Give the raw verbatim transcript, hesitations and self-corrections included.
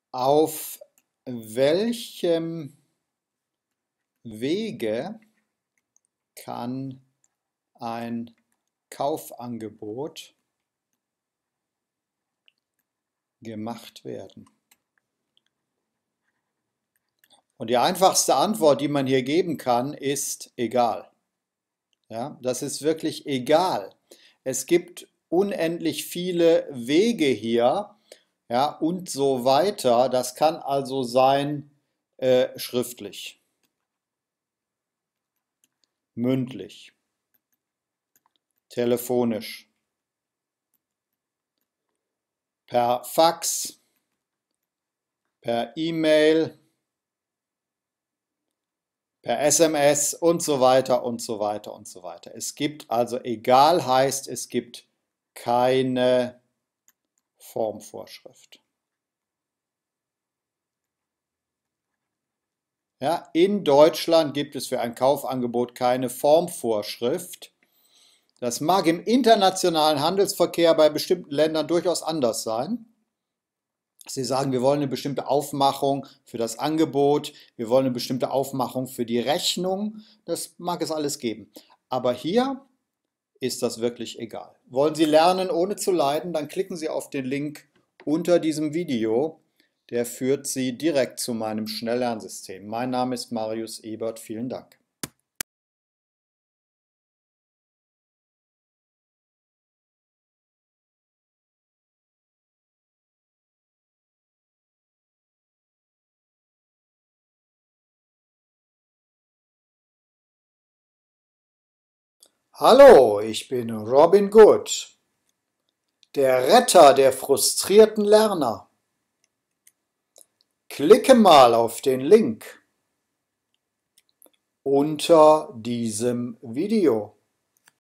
Auf welchem Wege kann ein Kaufangebot gemacht werden? Und die einfachste Antwort, die man hier geben kann, ist egal. Ja, das ist wirklich egal. Es gibt unendlich viele Wege hier, ja, und so weiter. Das kann also sein äh, schriftlich, mündlich, telefonisch, per Fax, per E-Mail, per S M S und so weiter und so weiter und so weiter. Es gibt also, egal heißt, es gibt keine Formvorschrift. Ja, in Deutschland gibt es für ein Kaufangebot keine Formvorschrift. Das mag im internationalen Handelsverkehr bei bestimmten Ländern durchaus anders sein. Sie sagen, wir wollen eine bestimmte Aufmachung für das Angebot, wir wollen eine bestimmte Aufmachung für die Rechnung. Das mag es alles geben. Aber hier ist das wirklich egal. Wollen Sie lernen, ohne zu leiden, dann klicken Sie auf den Link unter diesem Video. Der führt Sie direkt zu meinem Schnelllernsystem. Mein Name ist Marius Ebert. Vielen Dank. Hallo, ich bin Robin Good, der Retter der frustrierten Lerner. Klicke mal auf den Link unter diesem Video.